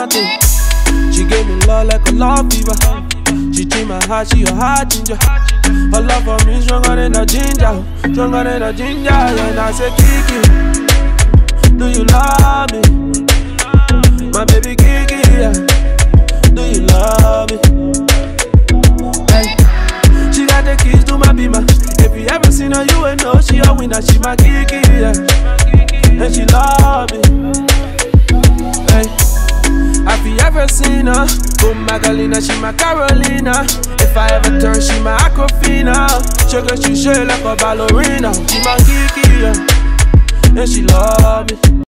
thing. She gave me love like a love fever. She treat my heart, she a heart ginger. Her love for me stronger than a ginger, stronger than a ginger. And I say, Kiki, do you love me? My baby Kiki, yeah. Do you love me? Hey. She got the keys to my beamer. If you ever seen her, you would know she a winner. She my Kiki, yeah. And she love me. Hey. Have you ever seen her? Boom Magdalena, she my Carolina. If I ever turn, she my Aquafina. Sugar, she shake like a ballerina. She my Kiki, yeah. And she love me.